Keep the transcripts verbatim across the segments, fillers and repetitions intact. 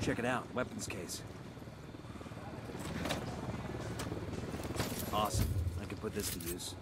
Check it out, weapons case. Awesome. I can put this to use.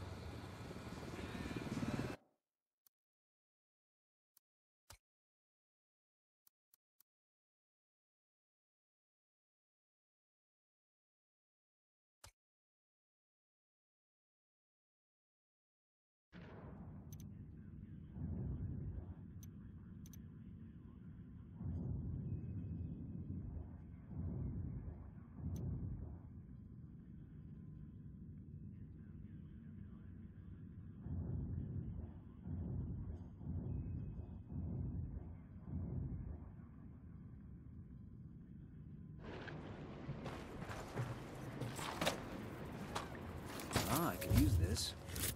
Ah, I can use this.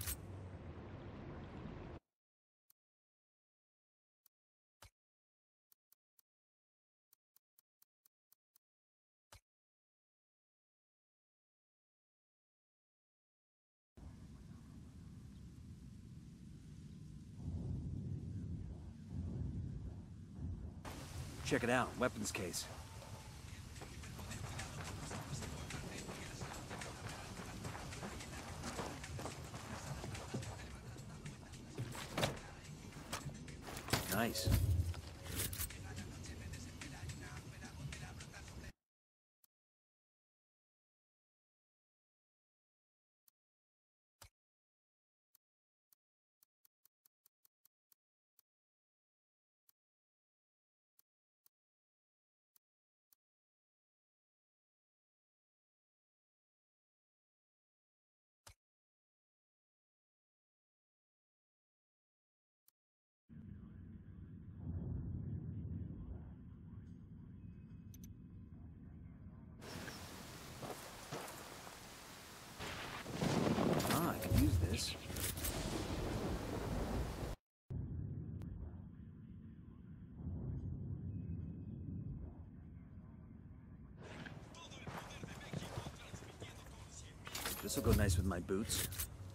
Check it out, weapons case. Nice. Ah, I can use this. This will go nice with my boots.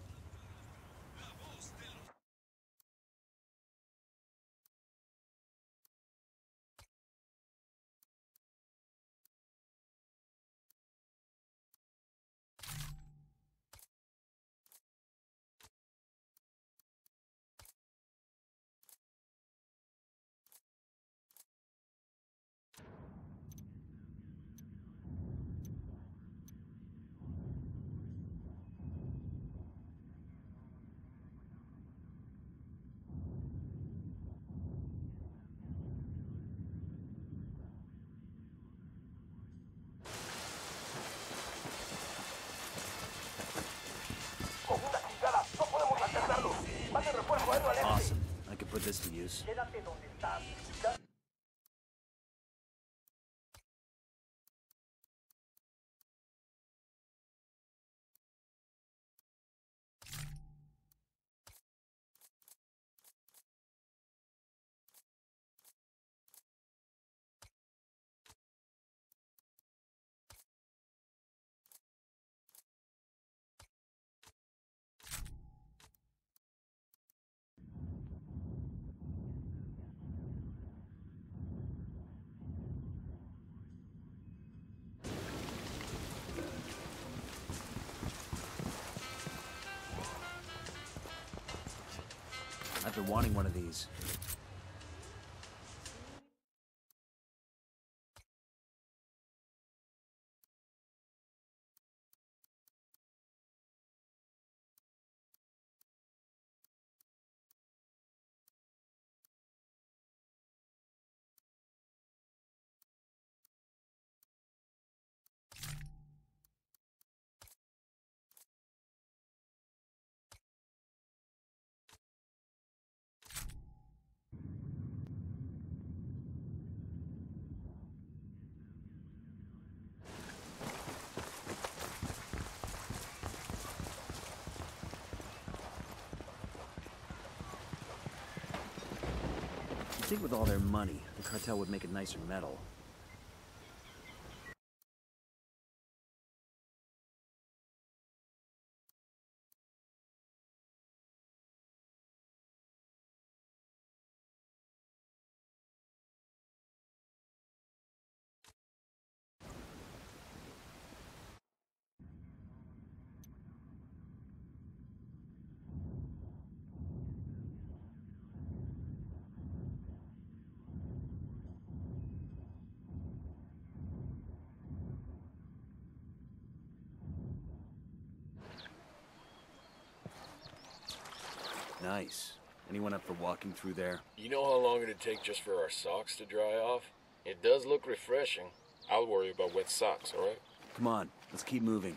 Awesome. I can put this to use. I've been wanting one of these. I think with all their money, the cartel would make it nicer metal. Nice. Anyone up for walking through there? You know how long it'd take just for our socks to dry off? It does look refreshing. I'll worry about wet socks, alright? Come on, let's keep moving.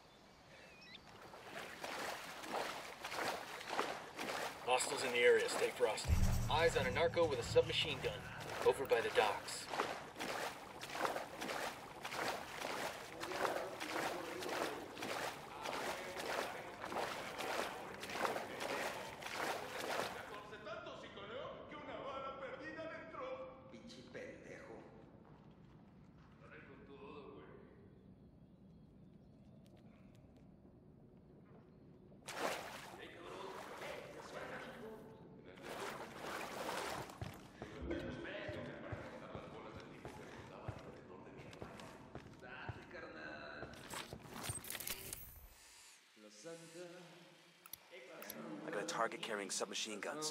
Hostiles in the area, stay frosty. Eyes on a narco with a submachine gun, over by the docks. I got a target carrying submachine guns.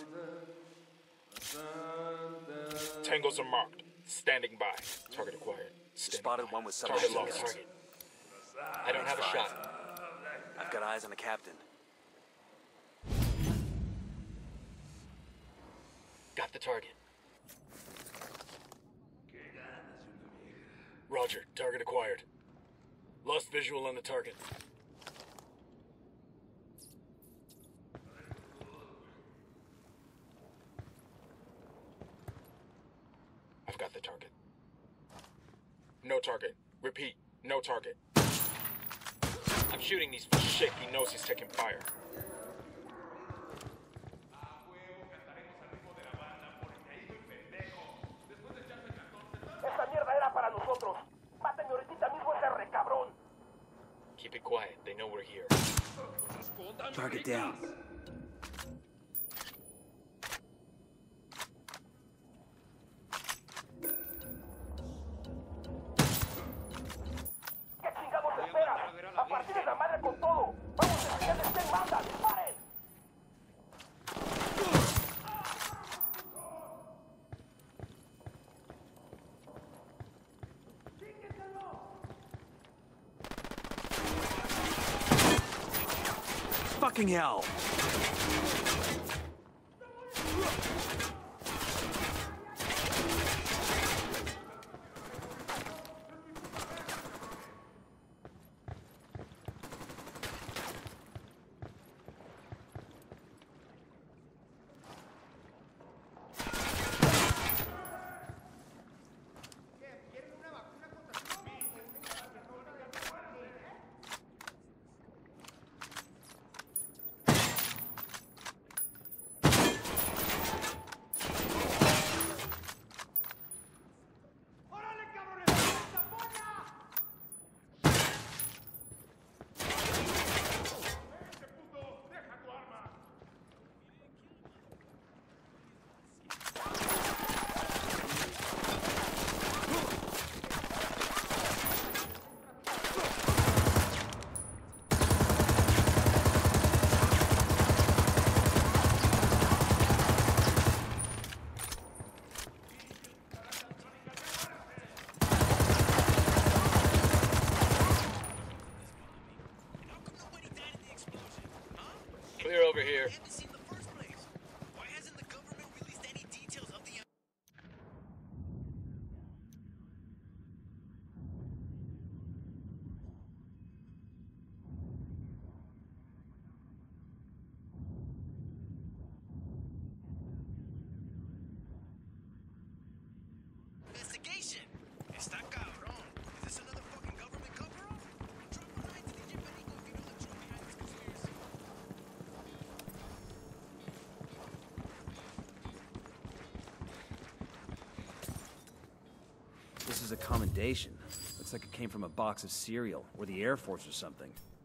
Tangos are marked. Standing by. Target acquired. Standing Spotted by. one with Target submachine lost. guns. Target. I don't have a shot. I've got eyes on the captain. Got the target. Roger. Target acquired. Lost visual on the target. I've got the target. No target. Repeat, no target. I'm shooting these for shit. He knows he's taking fire. Esta mierda era para nosotros. Mátenme ahorita mismo ese recabrón. Keep it quiet. They know we're here. Target down. ¿Qué chingados esperan? A partir de la madre con todo. Vamos a enseñarles quién manda. ¡Disparen! Fucking hell! Clear over here. Investigation. Está cabrón. Is this another fucking government cover-up? Drop a line to the J P if you know the truth behind this conspiracy. This is a commendation. Looks like it came from a box of cereal, or the Air Force or something.